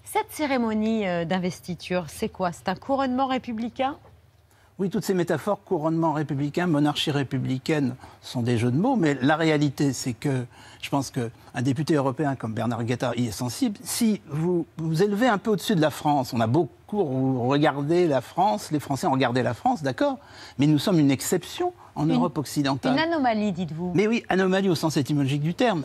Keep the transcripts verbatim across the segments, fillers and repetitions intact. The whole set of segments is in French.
Cette cérémonie d'investiture, c'est quoi? C'est un couronnement républicain? Oui, toutes ces métaphores, couronnement républicain, monarchie républicaine, sont des jeux de mots, mais la réalité, c'est que je pense qu'un député européen comme Bernard Guetta y est sensible. Si vous vous élevez un peu au-dessus de la France, on a beaucoup regardé la France, les Français ont regardé la France, d'accord, mais nous sommes une exception en une, Europe occidentale. Une anomalie, dites-vous? Mais oui, anomalie au sens étymologique du terme.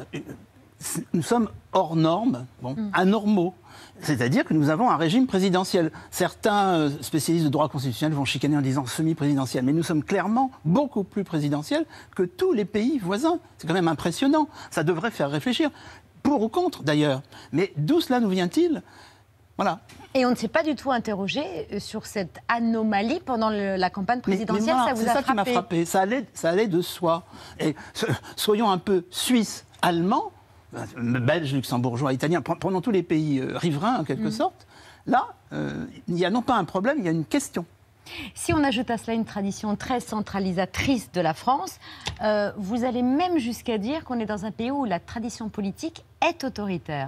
Nous sommes hors normes, bon, mm. anormaux. C'est-à-dire que nous avons un régime présidentiel. Certains spécialistes de droit constitutionnel vont chicaner en disant semi-présidentiel, mais nous sommes clairement beaucoup plus présidentiels que tous les pays voisins. C'est quand même impressionnant. Ça devrait faire réfléchir, pour ou contre d'ailleurs. Mais d'où cela nous vient-il? Voilà. Et on ne s'est pas du tout interrogé sur cette anomalie pendant le, la campagne présidentielle. Mais, mais voilà, ça vous c'est a ça frappé. qui m'a frappé. Ça allait, ça allait de soi. Et soyons un peu suisses, allemands, belges, luxembourgeois, italiens, prenons tous les pays euh, riverains en quelque mmh. sorte, là, euh, il n'y a non pas un problème, il y a une question. Si on ajoute à cela une tradition très centralisatrice de la France, euh, vous allez même jusqu'à dire qu'on est dans un pays où la tradition politique est autoritaire.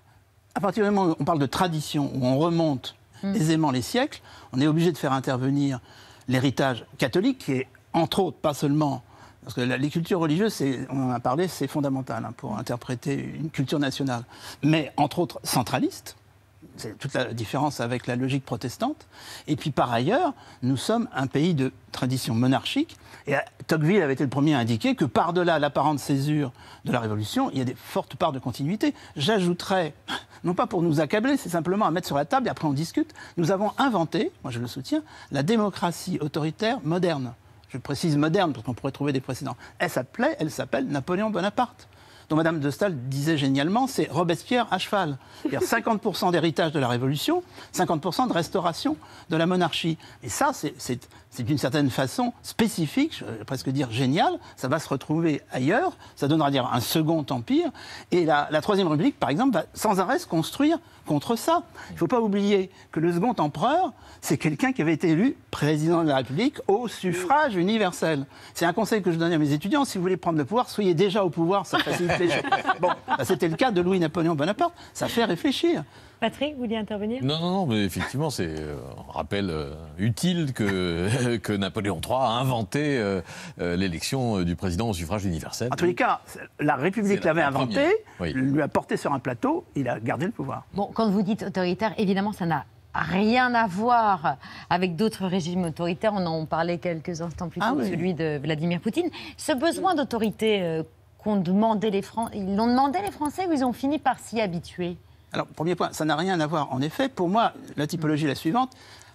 À partir du moment où on parle de tradition, où on remonte mmh. aisément les siècles, on est obligé de faire intervenir l'héritage catholique, qui est, entre autres, pas seulement... Parce que les cultures religieuses, on en a parlé, c'est fondamental hein, pour interpréter une culture nationale. Mais, entre autres, centraliste, c'est toute la différence avec la logique protestante. Et puis, par ailleurs, nous sommes un pays de tradition monarchique. Et Tocqueville avait été le premier à indiquer que, par-delà l'apparente césure de la Révolution, il y a des fortes parts de continuité. J'ajouterais, non pas pour nous accabler, c'est simplement à mettre sur la table et après on discute, nous avons inventé, moi je le soutiens, la démocratie autoritaire moderne. Je précise moderne, parce qu'on pourrait trouver des précédents. Elle s'appelait, elle s'appelle Napoléon Bonaparte, dont Madame de Staël disait génialement, c'est Robespierre à cheval. C'est-à-dire cinquante pour cent d'héritage de la Révolution, cinquante pour cent de restauration de la monarchie. Et ça, c'est d'une certaine façon spécifique, je vais presque dire génial, ça va se retrouver ailleurs, ça donnera à dire un second empire, et la, la Troisième République, par exemple, va sans arrêt se construire contre ça. Il ne faut pas oublier que le second empereur, c'est quelqu'un qui avait été élu président de la République au suffrage universel. C'est un conseil que je donne à mes étudiants, si vous voulez prendre le pouvoir, soyez déjà au pouvoir, ça facilite les choses. Bon, bah, c'était le cas de Louis-Napoléon Bonaparte, ça fait réfléchir. Patrick, vous vouliez intervenir? Non, non, non, mais effectivement, c'est euh, un rappel euh, utile que, que Napoléon trois a inventé euh, euh, l'élection du président au suffrage universel. En tous les cas, la République l'avait inventé, oui. lui a porté sur un plateau, il a gardé le pouvoir. Bon, quand vous dites autoritaire, évidemment, ça n'a rien à voir avec d'autres régimes autoritaires. On en parlait quelques instants plus tôt, ah oui. celui de Vladimir Poutine. Ce besoin d'autorité euh, qu'ont demandé les Français, ils l'ont demandé les Français ou ils ont fini par s'y habituer? Alors, premier point, ça n'a rien à voir. En effet, pour moi, la typologie est la suivante.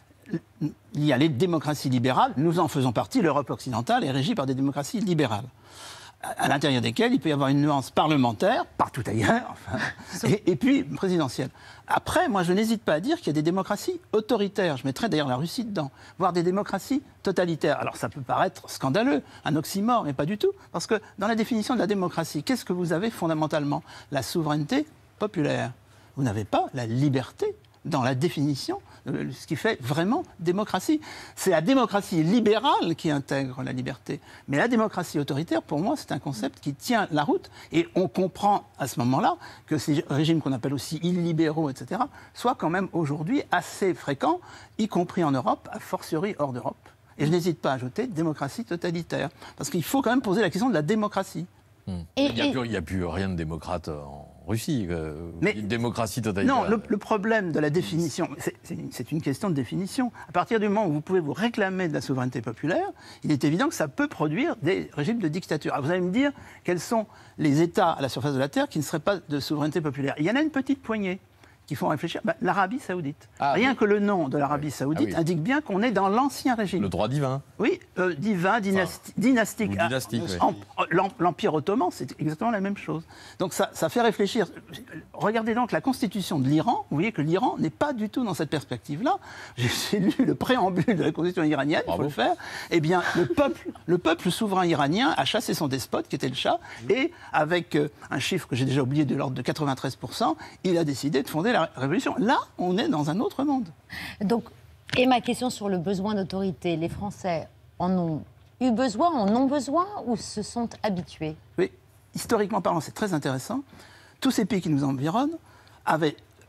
Il y a les démocraties libérales, nous en faisons partie, l'Europe occidentale est régie par des démocraties libérales, à l'intérieur desquelles il peut y avoir une nuance parlementaire, partout ailleurs, enfin, et, et puis présidentielle. Après, moi, je n'hésite pas à dire qu'il y a des démocraties autoritaires. Je mettrais d'ailleurs la Russie dedans, voire des démocraties totalitaires. Alors, ça peut paraître scandaleux, un oxymore, mais pas du tout, parce que dans la définition de la démocratie, qu'est-ce que vous avez fondamentalement? La souveraineté populaire. Vous n'avez pas la liberté dans la définition de ce qui fait vraiment démocratie. C'est la démocratie libérale qui intègre la liberté. Mais la démocratie autoritaire, pour moi, c'est un concept qui tient la route. Et on comprend à ce moment-là que ces régimes qu'on appelle aussi illibéraux, et cetera, soient quand même aujourd'hui assez fréquents, y compris en Europe, a fortiori hors d'Europe. Et je n'hésite pas à ajouter démocratie totalitaire. Parce qu'il faut quand même poser la question de la démocratie. Mmh. Et, il n'y a, et... a plus rien de démocrate en Russie, euh, mais, une démocratie totalitaire. Non, le, le problème de la définition, c'est une question de définition. À partir du moment où vous pouvez vous réclamer de la souveraineté populaire, il est évident que ça peut produire des régimes de dictature. Alors vous allez me dire, quels sont les États à la surface de la Terre qui ne seraient pas de souveraineté populaire? Il y en a une petite poignée qui font réfléchir. Ben, l'Arabie Saoudite. Ah, Rien oui. que le nom de l'Arabie Saoudite ah, oui. indique bien qu'on est dans l'ancien régime. Le droit divin. Oui, euh, divin, dynasti enfin, dynastique. dynastique ah, oui. L'Empire ottoman, c'est exactement la même chose. Donc ça, ça fait réfléchir. Regardez donc la constitution de l'Iran. Vous voyez que l'Iran n'est pas du tout dans cette perspective-là. J'ai lu le préambule de la constitution iranienne, il faut le faire. Eh bien, le peuple, le peuple souverain iranien a chassé son despote, qui était le Shah, et avec euh, un chiffre que j'ai déjà oublié de l'ordre de quatre-vingt-treize pour cent, il a décidé de fonder la la révolution. Là, on est dans un autre monde. Donc, et ma question sur le besoin d'autorité, les Français en ont eu besoin, en ont besoin ou se sont habitués? Oui, historiquement parlant, c'est très intéressant. Tous ces pays qui nous environnent avaient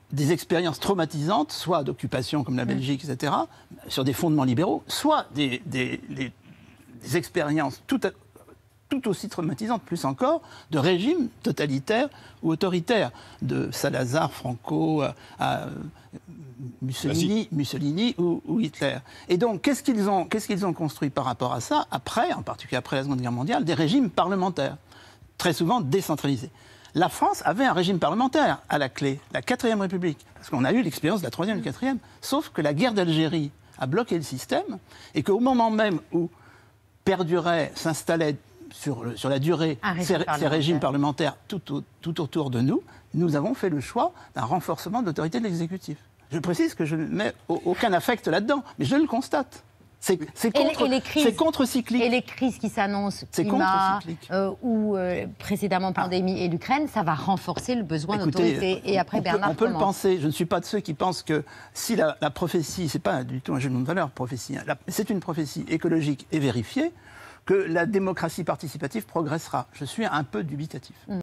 des expériences traumatisantes, soit d'occupation comme la Belgique, et cetera, sur des fondements libéraux, soit des, des, des, des expériences tout, à, tout aussi traumatisantes, plus encore, de régimes totalitaires ou autoritaires, de Salazar, Franco, à, à Mussolini, Mussolini ou, ou Hitler. Et donc, qu'est-ce qu'ils ont, qu'est-ce qu'ils ont construit par rapport à ça, après, en particulier après la Seconde Guerre mondiale, des régimes parlementaires, très souvent décentralisés. La France avait un régime parlementaire à la clé, la quatrième République, parce qu'on a eu l'expérience de la troisième et de la quatrième, sauf que la guerre d'Algérie a bloqué le système, et qu'au moment même où perduraient, s'installaient sur, le, sur la durée ces, ces régimes parlementaires tout, au, tout autour de nous, nous avons fait le choix d'un renforcement de l'autorité de l'exécutif. Je précise que je ne mets aucun affect là-dedans, mais je le constate. C'est contre-cyclique. Contre et les crises qui s'annoncent, climat, euh, ou euh, précédemment pandémie ah. et l'Ukraine, ça va renforcer le besoin d'autorité. Et après, on Bernard, peut, on peut le penser. Je ne suis pas de ceux qui pensent que si la, la prophétie, c'est pas du tout un jeu de valeur, prophétie, hein, c'est une prophétie écologique et vérifiée, que la démocratie participative progressera. Je suis un peu dubitatif. Mm.